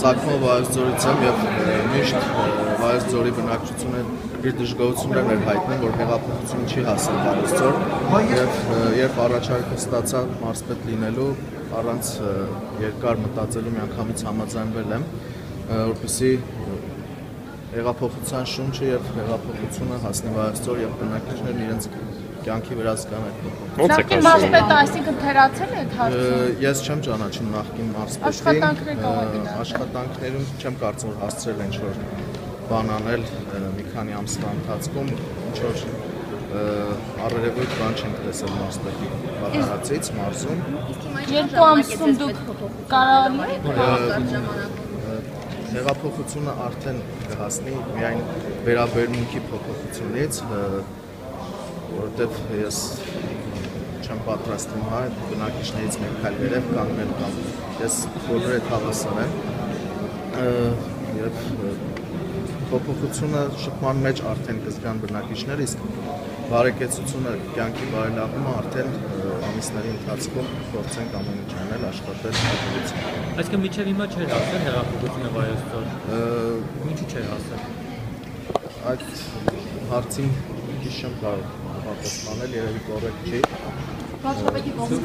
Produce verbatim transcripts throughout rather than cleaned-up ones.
Ծագումով Վայոց ձորից եմ եւ միշտ Վայոց ձորի բնակչությունը իր դժգոհություններն էր հայտնում, որ հեղափոխությունը չի հասել Վայոց ձոր եւ երբ առաջարկը ստացա մարզպետ լինելու առանց երկար մտածելու միանգամից համաձայնվել եմ, որպեսզի հեղափոխության շունչը եւ հեղափոխությունը հասնի Վայոց ձոր եւ բնակիչներն իրենց կյանքի վրա զգան այդ փոփոխությունը։ Նախկին մարզպետը այսինքն թերացել է այդ հարցում։ Ես չեմ ճանաչում նախկին մարզպետին, աշխատանքներում չեմ կարծում որ հասցրել են ինչ-որ բան անել մի քանի ամսվա ընթացքում, ինչ-որ առերևույթ բան չենք տեսել մարզպետի պատահածից մարզում։ Երկու ամսում դուք կարողանում հեղափոխությունը արդեն կհասնի միայն վերաբերմունքի փոփոխությունից, որովհետև ես չեմ պատրաստվում հա այդ բնակիչներից մեկ քայլ վերև կանգնել կամ ես բոլոր այդ հավասար եմ եւ փոփոխությունը շփման մեջ արդեն կզգան բնակիչները, իսկ բարեկեցությունը կյանքի բարելավումը արդեն ամիսների ընթացքում փորձենք ամեն ինչ անել, աշխատել հաջողության։ Այսինքն մինչև հիմա չէր հասել հեղափոխությունը Վայոց ձոր։ Ինչու՞ չէր հասել։ Այդ հարցին քիչ չեմ կարող պատասխանել, երևի կոռեկտ չի։ Վարչապետի կողմից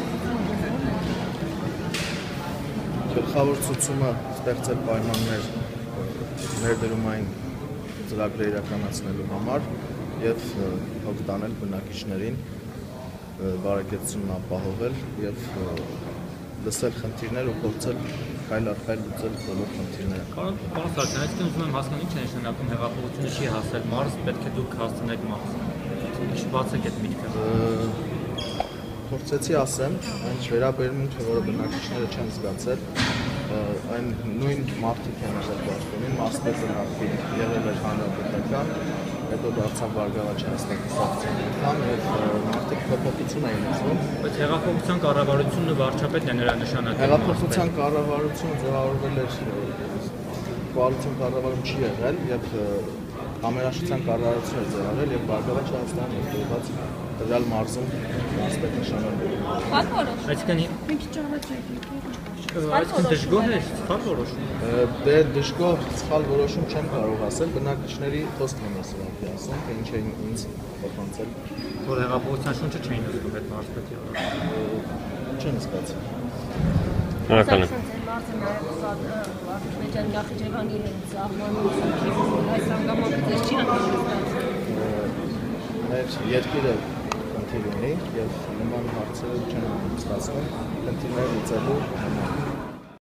գլխավոր ցուցումը ստեղծել պայմաններ ներդրումային ծրագրեր իրականացնելու համար եւ հոգ տանել բնակիչներին, բարեկեցությունն ապահովել եւ լսել խնդիրներ ու փորձել քայլ առ քայլ լուծել բոլոր խնդիրները։ Պարոն Սարգսյան, այսինքն ուզում եմ հասկանալ ինչ է նշանակում հեղափոխությունը չի հասել մարզ, պետք է դուք հասցնեք մարզ։ Ինչ բացեք այդ միտքը։ Փորձեցի ասեմ, այն վերաբերմունքը, որը բնակիչները չեն զգացել, այն նույն մարդիկ են եղել պաշտոնին, մասնետը նախկին եղել էր հանրապետական, հետո դարձավ Բարգավաճ Հայաստանի ֆրակցիոն անդամ եւ մարդիկ փոփոխություն էին ուզում։ Բայց հեղափոխության կառավարությունը վարչապետն է նրա նշանակել։ Հեղափոխության կառավարությունը ձևավորվել էր կոալիցիոն կառավարում չի եղել եւ համերաշխության կառավարությունը է ձևավորել եւ Բարգավաճ Հայաստանը եկած տվյալ մարզում մասպետ նշանավորել։ Այսինքն մի քիչ առաջ եկեք։ Այսինքն դժգոհ է, սխալ որոշում։ Դե դժգոհ, սխալ որոշում չեմ կարող ասել, բնակիչների խոսքն եմ ես ուղղակի ասում, թե ինչ էին ինձ փոխանցել։ Որ հեղափոխության շունչը չէին ուզում այդ մարզպետի առաջ։ Չեմ զգացել։ Շնորհակալ եմ։ Նախիջևանի հետ սահմանում այս հանգամանքը ձեզ չի անհանգստացնում։ Մեր երկիրը խնդիր ունի եւ նման հարցերը չեն ստացվում, խնդիրները լուծելու համար։